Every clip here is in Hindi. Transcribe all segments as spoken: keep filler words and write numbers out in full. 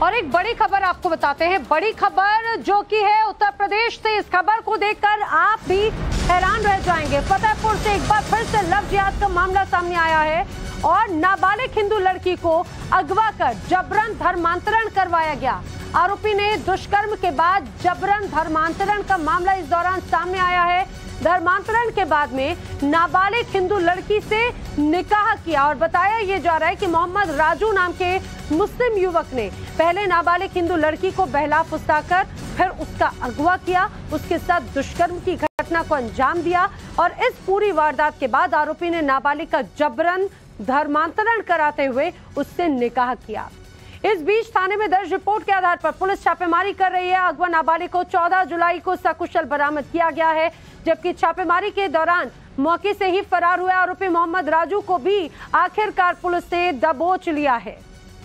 और एक बड़ी खबर आपको बताते हैं, बड़ी खबर जो कि है उत्तर प्रदेश से। इस खबर को देखकर आप भी हैरान रह जाएंगे। फतेहपुर से एक बार फिर से लव जिहाद का मामला सामने आया है और नाबालिग हिंदू लड़की को अगवा कर जबरन धर्मांतरण करवाया गया। आरोपी ने दुष्कर्म के बाद जबरन धर्मांतरण का मामला इस दौरान सामने आया है। धर्मांतरण के बाद में नाबालिग हिंदू लड़की से निकाह किया और बताया ये जा रहा है कि मोहम्मद राजू नाम के मुस्लिम युवक ने पहले नाबालिग हिंदू लड़की को बहला फुसलाकर फिर उसका अगवा किया, उसके साथ दुष्कर्म की घटना को अंजाम दिया और इस पूरी वारदात के बाद आरोपी ने नाबालिग का जबरन धर्मांतरण कराते हुए उससे निकाह किया। इस बीच थाने में दर्ज रिपोर्ट के आधार पर पुलिस छापेमारी कर रही है। अगवा नाबालिग को चौदह जुलाई को सकुशल बरामद किया गया है, जबकि छापेमारी के दौरान मौके से ही फरार हुए आरोपी मोहम्मद राजू को भी आखिरकार पुलिस ने दबोच लिया है।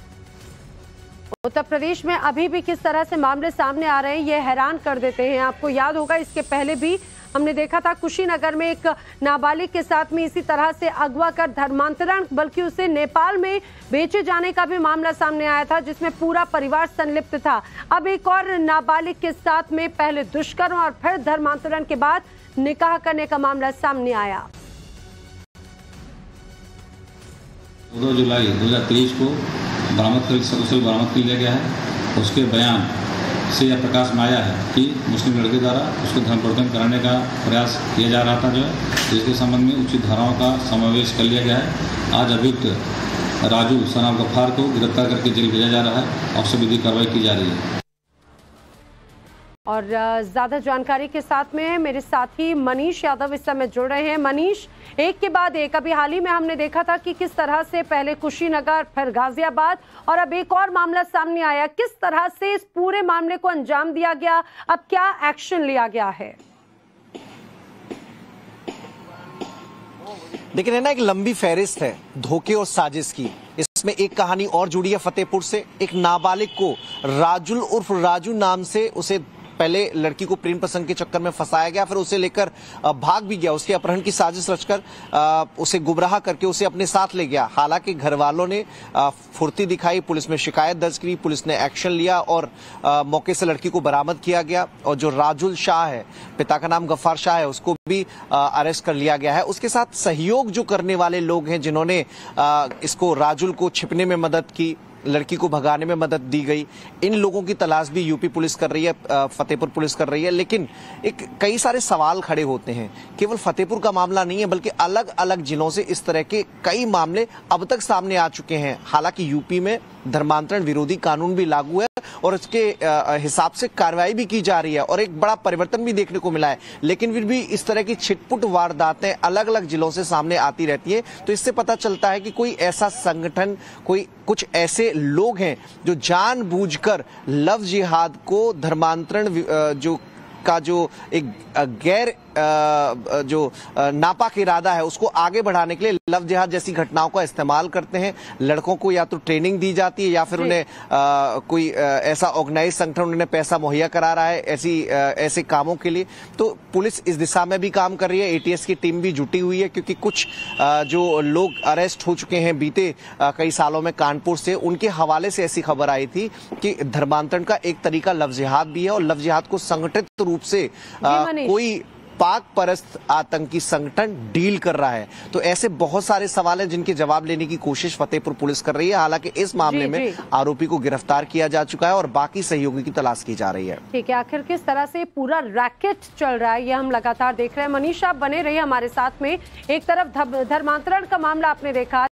उत्तर प्रदेश में अभी भी किस तरह से मामले सामने आ रहे हैं ये हैरान कर देते हैं। आपको याद होगा इसके पहले भी हमने देखा था कुशीनगर में एक नाबालिग के साथ में इसी तरह से अगवा कर धर्मांतरण बल्कि उसे नेपाल में बेचे जाने का भी मामला सामने आया था, जिसमें पूरा परिवार संलिप्त था। अब एक और नाबालिग के साथ में पहले दुष्कर्म और फिर धर्मांतरण के बाद निकाह करने का मामला सामने आया। चौदह जुलाई दो हजार तेईस को बरामद कर सकुशल बरामद कर लिया गया है। उसके बयान से यह प्रकाश में आया है कि मुस्लिम लड़के द्वारा उसको धर्म परिवर्तन कराने का प्रयास किया जा रहा था, जो है जिसके संबंध में उचित धाराओं का समावेश कर लिया गया है। आज अभियुक्त राजू सना गफ्फार को गिरफ्तार करके जेल भेजा जा रहा है और सभी विधिक कार्रवाई की जा रही है। और ज्यादा जानकारी के साथ में मेरे साथी मनीष यादव इस समय जुड़ रहे हैं। मनीष, एक के बाद एक, अभी हाल ही में हमने देखा था कि किस तरह से पहले कुशीनगर फिर गाजियाबाद और अब एक और मामला सामने आया, किस तरह से इस पूरे मामले को अंजाम दिया गया, अब क्या एक्शन लिया गया है? देखिए नैना, एक लंबी फहरिस्त है धोखे और साजिश की। इसमें एक कहानी और जुड़ी है फतेहपुर से। एक नाबालिग को राजुल उर्फ राजू नाम से उसे पहले लड़की को प्रेम प्रसंग के चक्कर में फंसाया गया, फिर उसे लेकर भाग भी गया। उसके अपहरण की साजिश रचकर उसे गुमराह करके उसे अपने साथ ले गया। हालांकि घर वालों ने फुर्ती दिखाई, पुलिस में शिकायत दर्ज की, पुलिस ने एक्शन लिया और मौके से लड़की को बरामद किया गया। और जो राजुल शाह है, पिता का नाम गफ्फार शाह है, उसको भी अरेस्ट कर लिया गया है। उसके साथ सहयोग जो करने वाले लोग हैं जिन्होंने इसको राजुल को छिपने में मदद की, लड़की को भगाने में मदद दी गई, इन लोगों की तलाश भी यूपी पुलिस कर रही है, फतेहपुर पुलिस कर रही है। लेकिन एक कई सारे सवाल खड़े होते हैं। केवल फतेहपुर का मामला नहीं है बल्कि अलग अलग जिलों से इस तरह के कई मामले अब तक सामने आ चुके हैं। हालांकि यूपी में धर्मांतरण विरोधी कानून भी लागू है और इसके हिसाब से कार्रवाई भी की जा रही है और एक बड़ा परिवर्तन भी देखने को मिला है। लेकिन फिर भी इस तरह की छिटपुट वारदातें अलग अलग जिलों से सामने आती रहती है, तो इससे पता चलता है कि कोई ऐसा संगठन, कोई कुछ ऐसे लोग हैं जो जानबूझकर लव जिहाद को धर्मांतरण जो का जो एक गैर जो नापाक इरादा है उसको आगे बढ़ाने के लिए लव जिहाद जैसी घटनाओं का इस्तेमाल करते हैं। लड़कों को या तो ट्रेनिंग दी जाती है या फिर उन्हें आ, कोई आ, ऐसा ऑर्गेनाइज संगठन उन्हें पैसा मुहैया करा रहा है ऐसी आ, ऐसे कामों के लिए। तो पुलिस इस दिशा में भी काम कर रही है, एटीएस की टीम भी जुटी हुई है, क्योंकि कुछ आ, जो लोग अरेस्ट हो चुके हैं बीते आ, कई सालों में कानपुर से, उनके हवाले से ऐसी खबर आई थी कि धर्मांतरण का एक तरीका लव जिहाद भी है और लव जिहाद को संगठित रूप से आ, कोई पाक परस्त आतंकी संगठन डील कर रहा है। तो ऐसे बहुत सारे सवाल हैं जिनके जवाब लेने की कोशिश फतेहपुर पुलिस कर रही है। हालांकि इस मामले जी, में जी। आरोपी को गिरफ्तार किया जा चुका है और बाकी सहयोगी की तलाश की जा रही है। ठीक है, आखिर किस तरह से पूरा रैकेट चल रहा है ये हम लगातार देख रहे हैं। मनीष, आप बने रहिए हमारे साथ में। एक तरफ धर्मांतरण का मामला आपने देखा,